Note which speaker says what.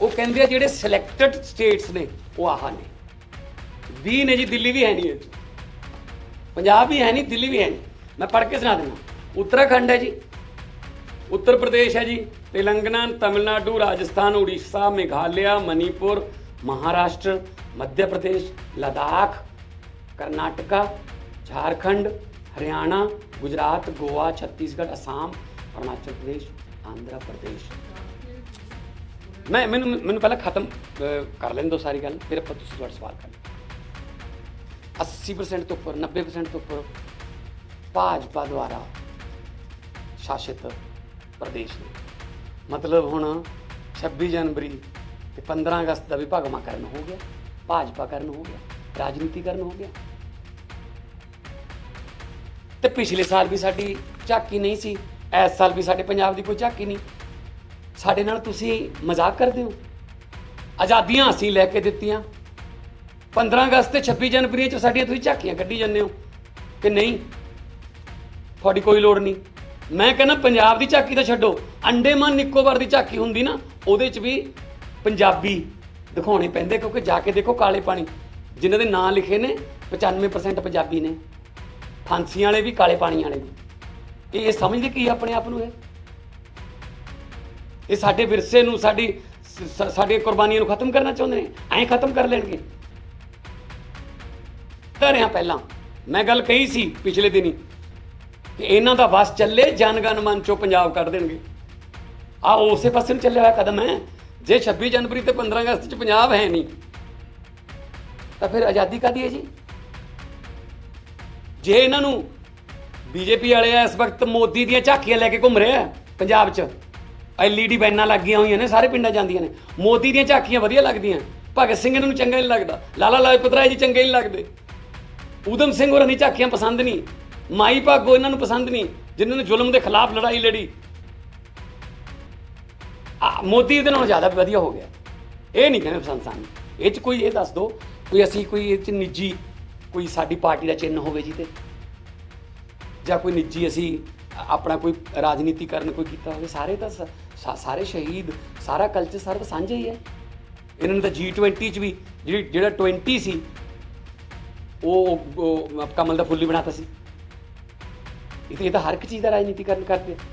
Speaker 1: वो कहते ਜਿਹੜੇ ਸਿਲੈਕਟਡ ਸਟੇਟਸ ਨੇ ਉਹ ਆਹ ਨੇ 20 ਨੇ जी। दिल्ली भी है नहीं, पंजाब भी है नहीं, दिल्ली भी है नहीं। मैं पढ़ के सुना देना। उत्तराखंड है जी, उत्तर प्रदेश है जी, तेलंगाना, तमिलनाडु, राजस्थान, उड़ीसा, मेघालय, मणिपुर, महाराष्ट्र, मध्य प्रदेश, लद्दाख, कर्नाटका, झारखंड, हरियाणा, गुजरात, गोवा, छत्तीसगढ़, असम, अरुणाचल प्रदेश, आंध्र प्रदेश। मैनू पहले खत्म कर लें दो सारी गल, फिर आप सवाल कर 80% तो उपर 90% तो उपर भाजपा द्वारा शासित प्रदेश ने। मतलब हुण 26 जनवरी ते 15 अगस्त का भी भगवाकरण हो गया, भाजपाकरण हो गया, राजनीतिकरण हो गया। तो पिछले साल भी साडी झाकी नहीं सी, इस साल भी साडे पंजाब की कोई झाकी नहीं। साडे नाल तुसीं मजाक करदे हो। आज़ादियां असीं लैके दित्तियां, 15 अगस्त ते 26 जनवरी च साडियां तुसीं झाकियां कड्ढी जांदे हो कि नहीं, तुहाडी कोई लोड़ नहीं। मैं कहना पंजाब की झाकी तो छड्डो, अंडेमान निकोबार की झाकी हुंदी ना, उहदे च भी पंजाबी दिखाने पैंदे, क्योंकि जाके देखो काले पानी जिन्हां दे नाम लिखे ने 95% पंजाबी ने, फांसी वाले भी काले पानी वाले भी। ये समझदे की अपने आप नूं ये साडे विरसे नूं साडी कुर्बानियां नूं खत्म करना चाहुंदे ने, ऐं खत्म कर लेणगे। रहा पहला मैं गल कही सी पिछले दिनी कि इन्हां दा बस चले जनगण मन चो पंजाब कढ़ देणगे। आ उसे पासे नूं चलिया होया कदम है। जे 26 जनवरी ते 15 अगस्त च पंजाब है नहीं तो फिर आज़ादी काहदी है जी। जे इन्हां नूं बीजेपी वाले इस वक्त मोदी दीयां झाकियां लैके घूम रहे हैं पंजाब च, LED बैनां लग गई हुई ने, सारे पिंडां जांदियां ने। मोदी दीयां झाकियां वधिया लगदियां, भगत सिंह इन्हां नूं चंगा नहीं लगदा, लाला लाजपत राय जी चंगे नहीं लगदे, ऊधम सिंह होरां दी झाकियां पसंद नहीं, माई भागो इन्हां नूं पसंद नहीं जिन्होंने जुल्म के खिलाफ लड़ाई लड़ी। मोदी इहदे नालों ज़्यादा वधिया हो गया। ये नहीं कहने पसंद सानूं। ये च कोई ये दस दो कोई असीं कोई ये च निजी कोई साडी पार्टी का चिन्ह होवे जी, ते जां कोई निजी असीं अपना कोई राजनीतिकरण कोई कीता होवे। सारे तो सारे शहीद, सारा कल्चर सारा साझा ही है। इन्होंने तो G20 च भी जिहड़ा 20 सी वो कमल का फुल्ल ही बनाता सी। ये तो हर एक चीज़ का राजनीतिकरण करते।